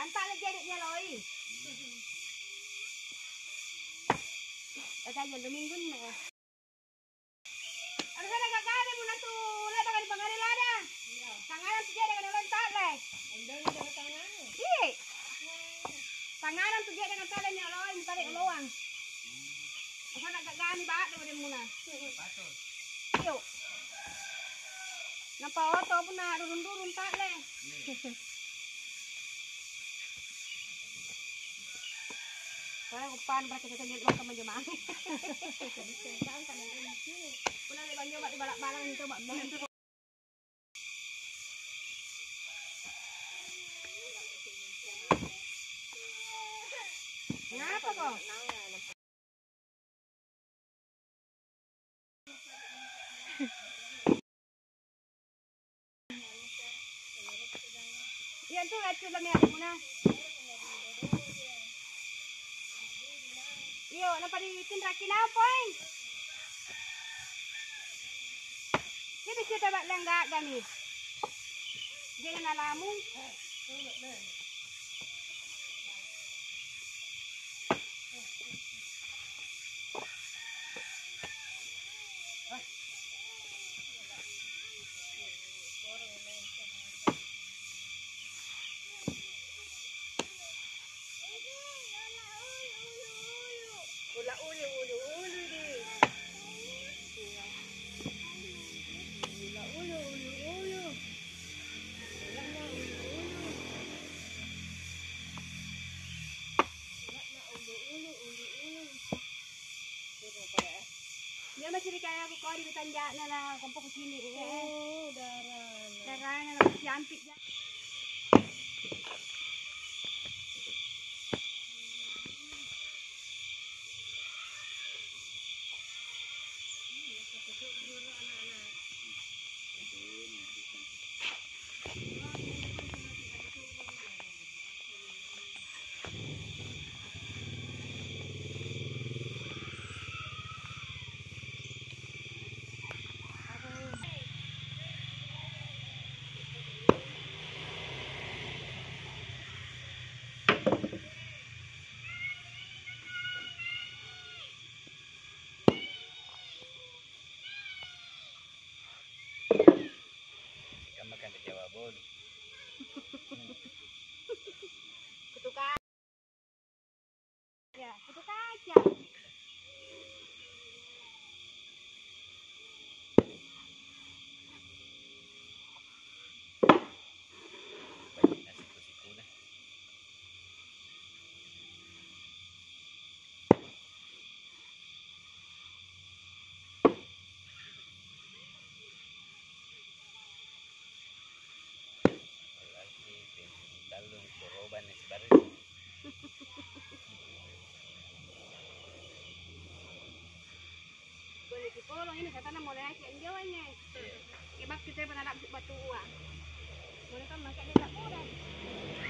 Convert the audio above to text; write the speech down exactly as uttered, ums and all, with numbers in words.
Antak lagi adiknya loi. Kata aja minggu ni. Ano sana kagani mo na tu lada kan pangari lada. Tanganan tu dia dengan orang tak leh. Anda ni dah tangan. Si. Tanganan tu dia dengan tali ni loi minta dek loang. Apa nak kagani baat daripada muna. Patut. Yo. Nampak auto pun nak turun-turun tak leh. Saya upan mereka kita lihat lokal menjemah. Pernah lihat banyak di balak-balak itu mak. Kenapa kok? Iya tu acu kami ada mana? Iyo, nampak dibikin rakin apa eh? Ini bisa dapat lenggak kami. Jangan alamu. Ula ulu ulu ulu di. Ula ulu ulu ulu. Ula na ulu ulu. Ula na ulu ulu ulu ulu. Dia masih dikaya aku kau di Tanjak na lah kampung sini eh. Oh, darah. Darahnya nak si ampit je. Makan di Jawa Bol. Kutukar. Ya, kutukar aja. Banyak nasi kusiku dah. Lagi dalung koroban nasi baris. Boleh dipolong ini kata nak mulai aja jauh ini. Kebab kita pernah nak batu uang. Boleh kan makan dia tak murah.